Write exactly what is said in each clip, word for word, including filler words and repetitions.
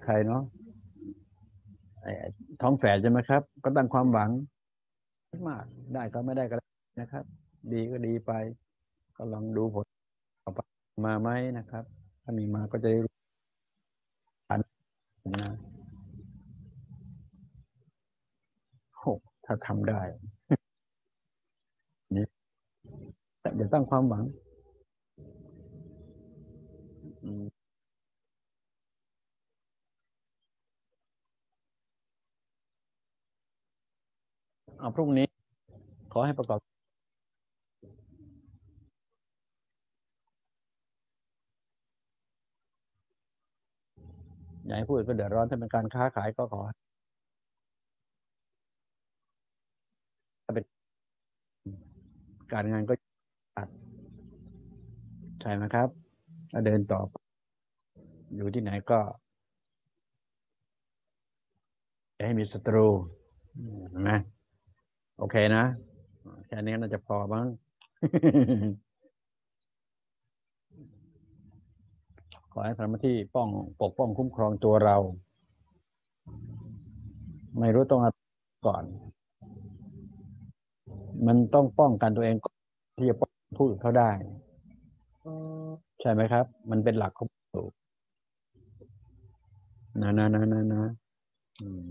ใครเนาะไอ้ท้องแฝดใช่ไหมครับก็ตั้งความหวังมากได้ก็ไม่ได้ก็นะครับ ดีก็ดีไปก็ลองดูผลออกมาไหมนะครับ ถ้ามีมาก็จะได้รู้ทันนะโอ้ถ้าทำได้นี่อย่าตั้งความหวังอืมเอาพรุ่งนี้ขอให้ประกอบอย่าให้ผู้อื่นก็เดือดร้อนถ้าเป็นการค้าขายก็ขอถ้าเป็นการงานก็ตัดใช่ไหมครับถ้าเดินต่ออยู่ที่ไหนก็อย่าให้มีศัตรูนะโอเคนะแค่นี้น่าจะพอบ้าง ขอให้ทำหน้าที่ป้องปกป้องคุ้มครองตัวเราไม่รู้ต้องอะไรก่อนมันต้องป้องกันตัวเองก่อนที่จะป้องผู้อื่นเขาได้ใช่ไหมครับมันเป็นหลักของสูนะนะนะนะนะอืม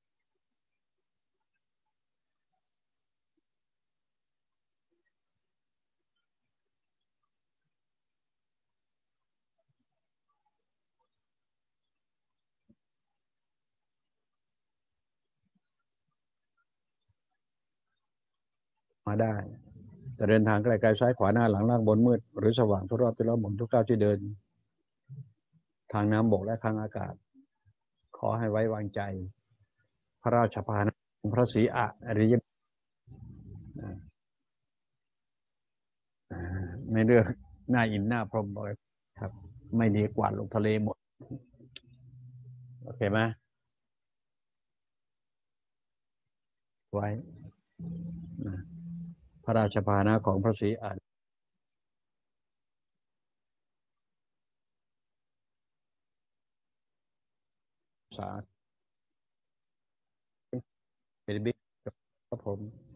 มาได้จะเดินทางไกลๆซ้ายขวาหน้าหลังล่างบนมืดหรือสว่างทุกรอบทุกรอบหมุนทุกก้าวที่เดินทางน้ำบกและทางอากาศขอให้ไว้วางใจพระราชภานะของพระศรีอริยไม่เลือกหน้าอินหน้าพรหมเลยครับไม่ดีกว่าลงทะเลหมดโอเคไหมไว้นะพระราชภานะของพระศรีอริยสาเป็นบิ๊กครับผม